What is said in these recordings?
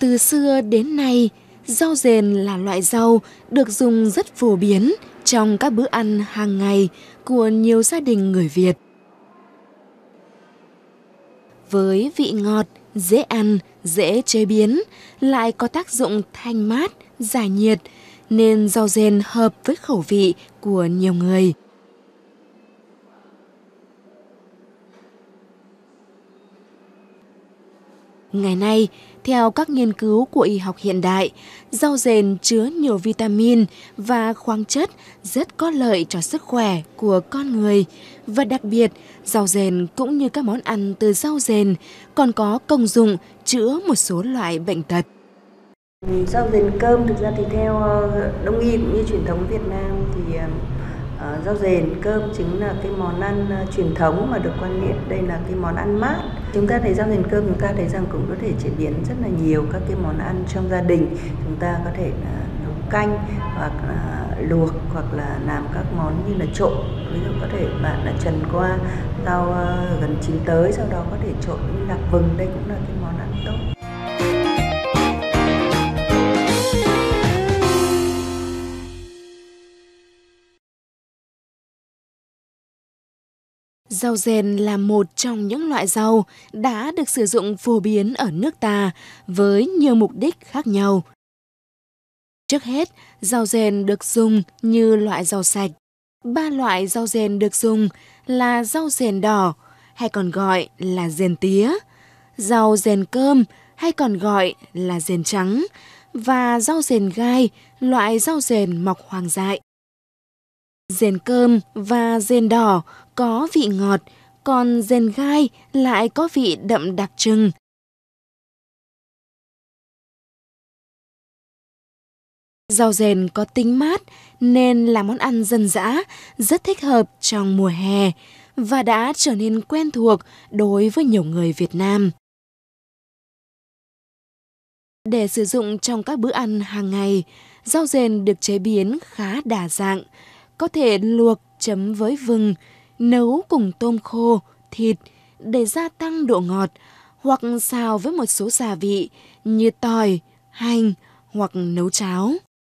Từ xưa đến nay, rau dền là loại rau được dùng rất phổ biến trong các bữa ăn hàng ngày của nhiều gia đình người Việt. Với vị ngọt, dễ ăn, dễ chế biến, lại có tác dụng thanh mát, giải nhiệt, nên rau dền hợp với khẩu vị của nhiều người. Ngày nay, theo các nghiên cứu của y học hiện đại, rau dền chứa nhiều vitamin và khoáng chất rất có lợi cho sức khỏe của con người. Và đặc biệt, rau dền cũng như các món ăn từ rau dền còn có công dụng chữa một số loại bệnh tật. Rau dền cơm thực ra thì theo Đông y cũng như truyền thống Việt Nam thì rau dền cơm chính là cái món ăn truyền thống mà được quan niệm đây là cái món ăn mát. Chúng ta thấy rau dền cơm chúng ta thấy rằng cũng có thể chế biến rất là nhiều các cái món ăn trong gia đình. Chúng ta có thể nấu canh hoặc là luộc hoặc là làm các món như là trộn. Ví dụ có thể bạn là trần qua rau gần chín tới, sau đó có thể trộn với lạc vừng, đây cũng là cái món ăn tốt. Rau dền là một trong những loại rau đã được sử dụng phổ biến ở nước ta với nhiều mục đích khác nhau. Trước hết, rau dền được dùng như loại rau sạch. 3 loại rau dền được dùng là rau dền đỏ, hay còn gọi là dền tía, rau dền cơm, hay còn gọi là dền trắng, và rau dền gai, loại rau dền mọc hoang dại. Dền cơm và dền đỏ có vị ngọt, còn dền gai lại có vị đậm đặc trưng. Rau dền có tính mát nên là món ăn dân dã, rất thích hợp trong mùa hè và đã trở nên quen thuộc đối với nhiều người Việt Nam. Để sử dụng trong các bữa ăn hàng ngày, rau dền được chế biến khá đa dạng, có thể luộc chấm với vừng, nấu cùng tôm khô, thịt để gia tăng độ ngọt, hoặc xào với một số gia vị như tỏi, hành hoặc nấu cháo.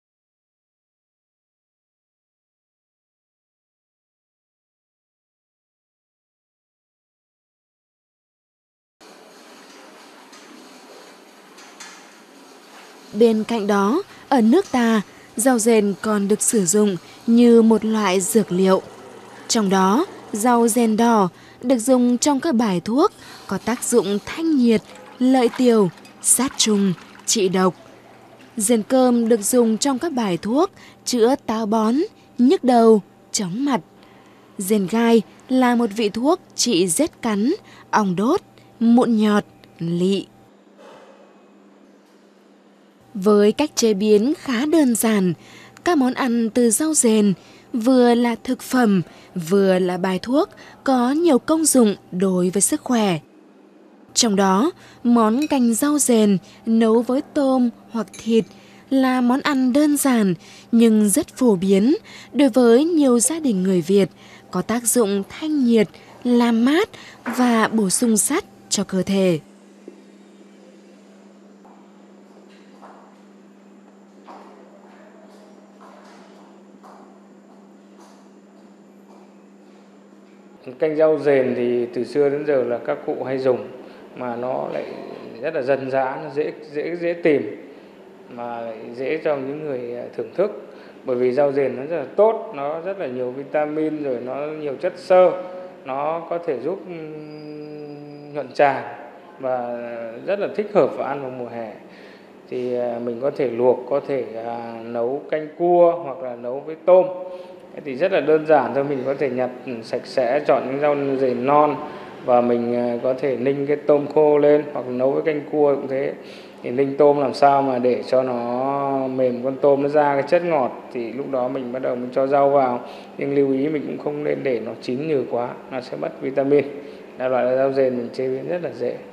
Bên cạnh đó, ở nước ta, rau dền còn được sử dụng như một loại dược liệu. Trong đó, rau dền đỏ được dùng trong các bài thuốc có tác dụng thanh nhiệt, lợi tiểu, sát trùng, trị độc. Dền cơm được dùng trong các bài thuốc chữa táo bón, nhức đầu, chóng mặt. Dền gai là một vị thuốc trị rết cắn, ong đốt, mụn nhọt, lị. Với cách chế biến khá đơn giản, các món ăn từ rau dền vừa là thực phẩm, vừa là bài thuốc có nhiều công dụng đối với sức khỏe. Trong đó, món canh rau dền nấu với tôm hoặc thịt là món ăn đơn giản nhưng rất phổ biến đối với nhiều gia đình người Việt, có tác dụng thanh nhiệt, làm mát và bổ sung sắt cho cơ thể. Canh rau dền thì từ xưa đến giờ là các cụ hay dùng, mà nó lại rất là dân dã, nó dễ tìm, mà lại dễ cho những người thưởng thức. Bởi vì rau dền nó rất là tốt, nó rất là nhiều vitamin, rồi nó nhiều chất xơ, nó có thể giúp nhuận tràng và rất là thích hợp và ăn vào mùa hè. Thì mình có thể luộc, có thể nấu canh cua hoặc là nấu với tôm. Thì rất là đơn giản thôi, mình có thể nhặt sạch sẽ, chọn những rau dền non và mình có thể ninh cái tôm khô lên, hoặc là nấu với canh cua cũng thế. Thì ninh tôm làm sao mà để cho nó mềm, con tôm nó ra cái chất ngọt, thì lúc đó mình bắt đầu mình cho rau vào. Nhưng lưu ý mình cũng không nên để nó chín nhừ quá, nó sẽ mất vitamin. Đại loại là rau dền mình chế biến rất là dễ.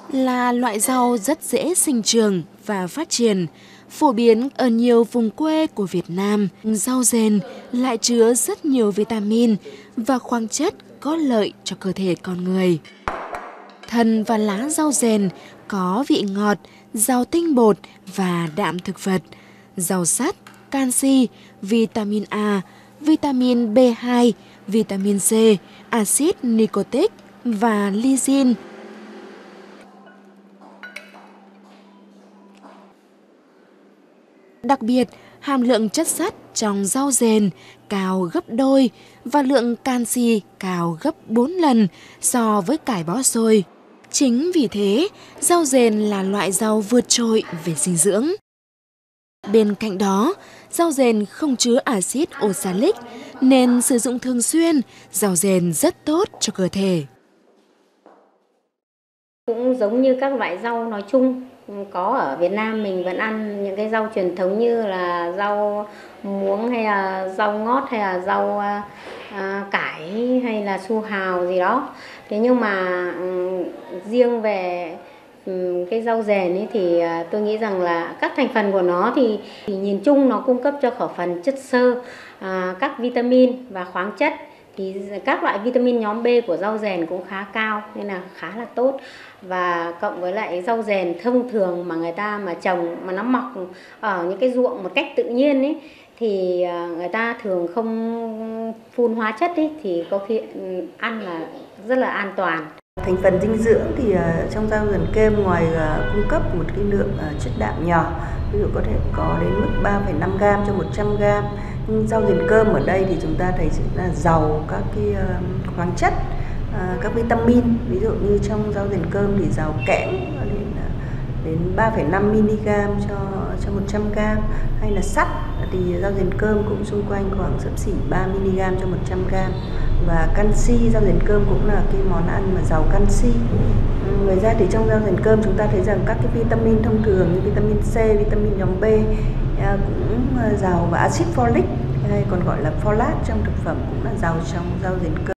là loại rau rất dễ sinh trưởng và phát triển, phổ biến ở nhiều vùng quê của Việt Nam. Rau dền lại chứa rất nhiều vitamin và khoáng chất có lợi cho cơ thể con người. Thân và lá rau dền có vị ngọt, giàu tinh bột và đạm thực vật, giàu sắt, canxi, vitamin A, vitamin B2, vitamin C, axit nicotic và lysine. Đặc biệt, hàm lượng chất sắt trong rau dền cao gấp đôi và lượng canxi cao gấp 4 lần so với cải bó xôi. Chính vì thế, rau dền là loại rau vượt trội về dinh dưỡng. Bên cạnh đó, rau dền không chứa axit oxalic nên sử dụng thường xuyên, rau dền rất tốt cho cơ thể. Cũng giống như các loại rau nói chung, có ở Việt Nam mình vẫn ăn những cái rau truyền thống như là rau muống hay là rau ngót hay là rau cải hay là su hào gì đó. Thế nhưng mà riêng về cái rau dền ấy thì tôi nghĩ rằng là các thành phần của nó thì nhìn chung nó cung cấp cho khẩu phần chất xơ, các vitamin và khoáng chất. Thì các loại vitamin nhóm B của rau dền cũng khá cao nên là khá là tốt. Và cộng với lại rau dền thông thường mà người ta mà trồng mà nó mọc ở những cái ruộng một cách tự nhiên ấy thì người ta thường không phun hóa chất ấy, thì có khi ăn là rất là an toàn. Thành phần dinh dưỡng thì trong rau dền cơm ngoài cung cấp một cái lượng chất đạm nhỏ, ví dụ có thể có đến mức 3,5 gram cho 100 gram. Nhưng rau dền cơm ở đây thì chúng ta thấy là giàu các cái khoáng chất, các vitamin. Ví dụ như trong rau dền cơm thì giàu kẽm đến 3,5 mg cho 100 gram, hay là sắt thì rau dền cơm cũng xung quanh khoảng xấp xỉ 3 mg cho 100 gram. Và canxi, rau dền cơm cũng là cái món ăn mà giàu canxi. Ngoài ra thì trong rau dền cơm chúng ta thấy rằng các cái vitamin thông thường như vitamin C, vitamin nhóm B cũng giàu, và axit folic hay còn gọi là folate trong thực phẩm cũng là giàu trong rau dền cơm.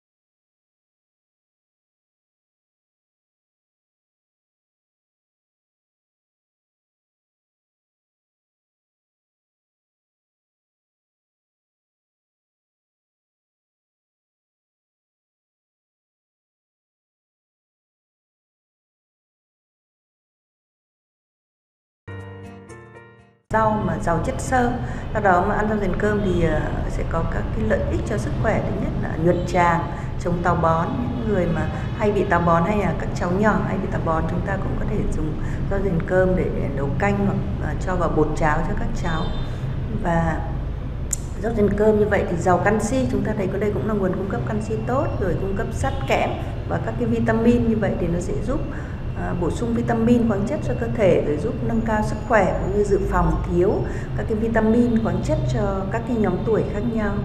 Rau mà giàu chất xơ, do đó mà ăn rau dền cơm thì sẽ có các cái lợi ích cho sức khỏe. Thứ nhất là nhuận tràng, chống táo bón. Những người mà hay bị táo bón hay là các cháu nhỏ hay bị táo bón, chúng ta cũng có thể dùng rau dền cơm để nấu canh hoặc cho vào bột cháo cho các cháu. Và rau dền cơm như vậy thì giàu canxi, chúng ta thấy có đây cũng là nguồn cung cấp canxi tốt, rồi cung cấp sắt, kẽm và các cái vitamin. Như vậy thì nó sẽ giúp bổ sung vitamin, khoáng chất cho cơ thể, rồi giúp nâng cao sức khỏe cũng như dự phòng thiếu các cái vitamin, khoáng chất cho các cái nhóm tuổi khác nhau.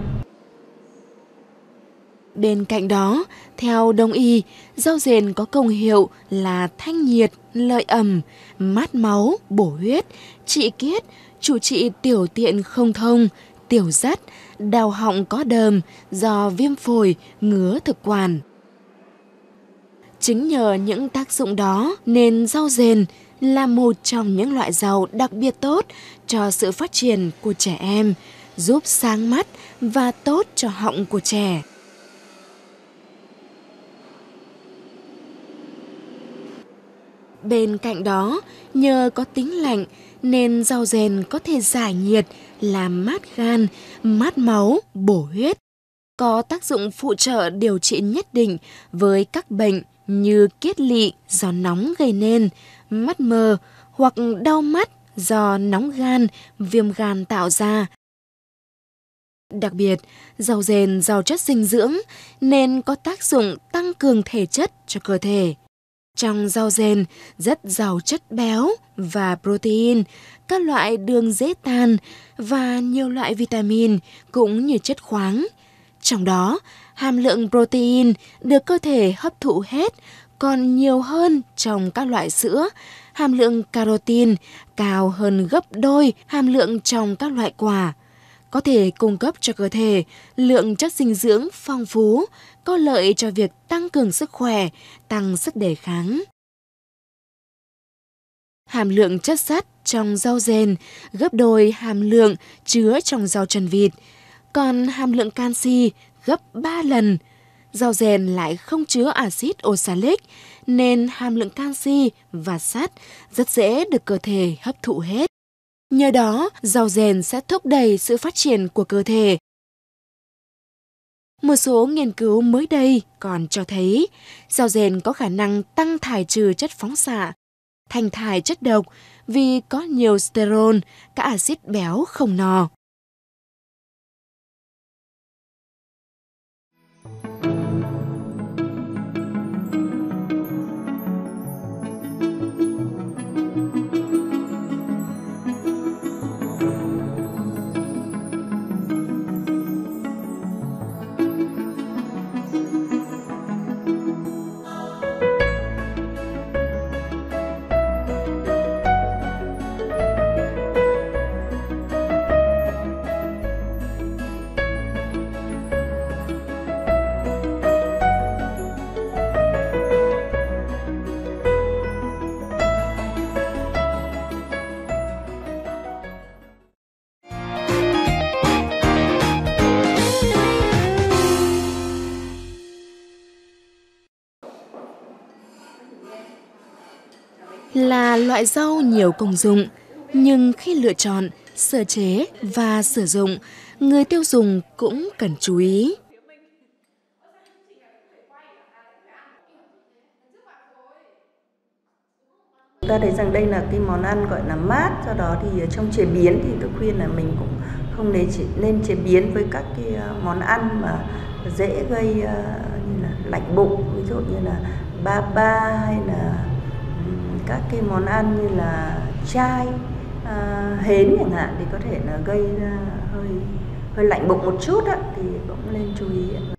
Bên cạnh đó, theo Đông y, rau dền có công hiệu là thanh nhiệt, lợi ẩm, mát máu, bổ huyết, trị kiết, chủ trị tiểu tiện không thông, tiểu dắt, đau họng có đờm do viêm phổi, ngứa thực quản. Chính nhờ những tác dụng đó nên rau dền là một trong những loại rau đặc biệt tốt cho sự phát triển của trẻ em, giúp sáng mắt và tốt cho họng của trẻ. Bên cạnh đó, nhờ có tính lạnh nên rau dền có thể giải nhiệt, làm mát gan, mát máu, bổ huyết. Có tác dụng phụ trợ điều trị nhất định với các bệnh như kiết lỵ do nóng gây nên, mắt mờ hoặc đau mắt do nóng gan, viêm gan tạo ra. Đặc biệt, rau dền giàu chất dinh dưỡng nên có tác dụng tăng cường thể chất cho cơ thể. Trong rau dền rất giàu chất béo và protein, các loại đường dễ tan và nhiều loại vitamin cũng như chất khoáng. Trong đó, hàm lượng protein được cơ thể hấp thụ hết còn nhiều hơn trong các loại sữa. Hàm lượng carotin cao hơn gấp đôi hàm lượng trong các loại quả. Có thể cung cấp cho cơ thể lượng chất dinh dưỡng phong phú, có lợi cho việc tăng cường sức khỏe, tăng sức đề kháng. Hàm lượng chất sắt trong rau dền gấp đôi hàm lượng chứa trong rau trần vịt, còn hàm lượng canxi gấp 3 lần. Rau dền lại không chứa axit oxalic nên hàm lượng canxi và sắt rất dễ được cơ thể hấp thụ hết. Nhờ đó, rau dền sẽ thúc đẩy sự phát triển của cơ thể. Một số nghiên cứu mới đây còn cho thấy rau dền có khả năng tăng thải trừ chất phóng xạ, thanh thải chất độc vì có nhiều sterol, các axit béo không no. Là loại rau nhiều công dụng, nhưng khi lựa chọn, sơ chế và sử dụng, người tiêu dùng cũng cần chú ý. Ta thấy rằng đây là cái món ăn gọi là mát, do đó thì trong chế biến thì tôi khuyên là mình cũng không nên chế biến với các cái món ăn mà dễ gây như là lạnh bụng, ví dụ như là ba hay là các cái món ăn như là chai, hến chẳng hạn thì có thể là gây ra hơi lạnh bụng một chút á, thì cũng nên chú ý.